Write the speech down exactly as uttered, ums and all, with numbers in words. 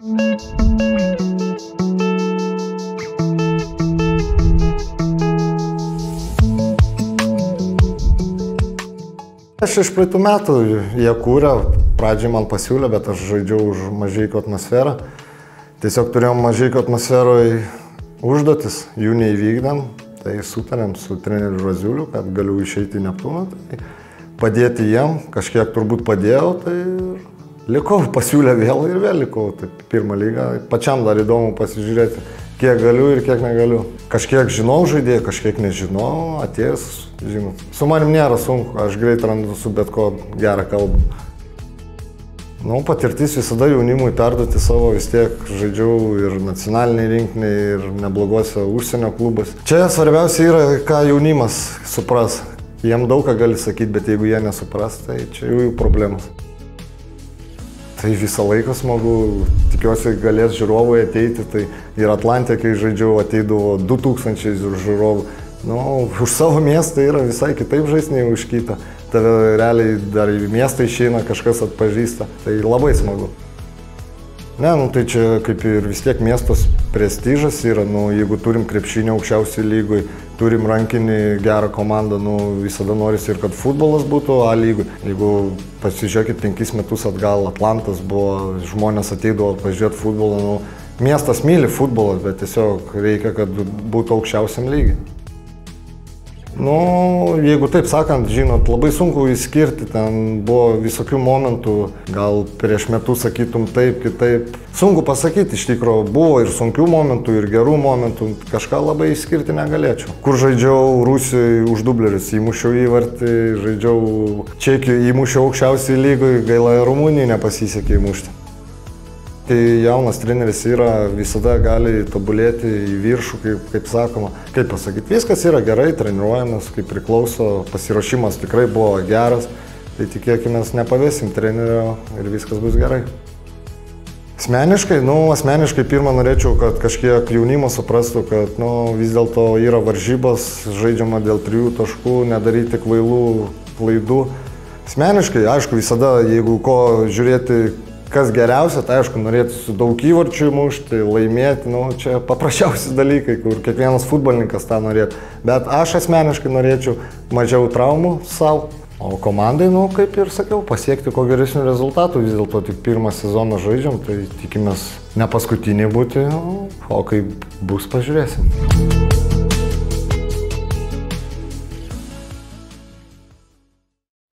Aš iš praeitų metų jie kūrė, pradžiai man pasiūlė, bet aš žaidžiau už Mažeikių atmosferą. Tiesiog turėjom Mažeikių atmosferoje užduotis, jų neįvykdėm, tai sutarėm su treneriu Raziuliu, kad galiu išeiti į Neptūną, tai padėti jiem, kažkiek turbūt padėjau, tai likau, pasiūlė vėl ir vėl likau, tai pirmą lygą. Pačiam dar įdomu pasižiūrėti, kiek galiu ir kiek negaliu. Kažkiek žinau žaidėjų, kažkiek nežinau, atėjęs, žinot. Su manim nėra sunku, aš greit randu su bet ko gerą kalbą. Nu, patirtis visada jaunimui perduoti savo, vis tiek žaidžiau ir nacionaliniai rinkiniai, ir neblogose užsienio klubas. Čia svarbiausia yra, ką jaunimas supras. Jiem daug ką gali sakyti, bet jeigu jie nesupras, tai čia jų problemas. Tai visą laiką smagu, tikiuosi galės žiūrovai ateiti, tai ir Atlantė, kai žaidžiau, ateidavo du tūkstančiai žiūrovų. Nu, už savo miestą yra visai kitaip žaisti nei už kitą. Tave realiai dar į miestą išeina, kažkas atpažįsta, tai labai smagu. Ne, nu tai čia kaip ir vis tiek miestos prestižas yra, nu jeigu turim krepšinį aukščiausiai lygoj, turim rankinį gerą komandą, nu visada norisi ir kad futbolas būtų A lygoj. Jeigu pasižiūrėkit penkis metus atgal, Atlantas buvo, žmonės ateidavo pažiūrėti futbolą, nu miestas myli futbolą, bet tiesiog reikia, kad būtų aukščiausiam lygiai. Nu, jeigu taip sakant, žinot, labai sunku įskirti, ten buvo visokių momentų, gal prieš metus sakytum taip, kitaip. Sunku pasakyti, iš tikrųjų, buvo ir sunkių momentų, ir gerų momentų, kažką labai išskirti negalėčiau. Kur žaidžiau Rusijoje už dublerius, įmušiau įvartį, žaidžiau Čekijoje, įmušiau aukščiausiai lygoj, gaila Rumunijai nepasisekė įmušti. Kai jaunas treneris yra, visada gali tobulėti į viršų, kaip, kaip sakoma. Kaip pasakyti, viskas yra gerai, treniruojamas, kaip priklauso, pasiruošimas tikrai buvo geras, tai tikėkime, nepavėsim trenerio ir viskas bus gerai. Asmeniškai, nu, asmeniškai pirmą norėčiau, kad kažkiek jaunimas suprastų, kad nu, vis dėlto yra varžybos, žaidžiama dėl trijų taškų, nedaryti kvailų klaidų. Asmeniškai, aišku, visada, jeigu ko žiūrėti, kas geriausia, tai aišku, norėtųsi daug įvarčių įmušti, laimėti, nu, čia paprasčiausi dalykai, kur kiekvienas futbolininkas tą norėtų. Bet aš asmeniškai norėčiau mažiau traumų savo, o komandai, nu, kaip ir sakiau, pasiekti ko geresnių rezultatų. Vis dėlto tik pirmą sezoną žaidžiam, tai tikimės ne paskutiniai būti, o kaip bus, pažiūrėsim.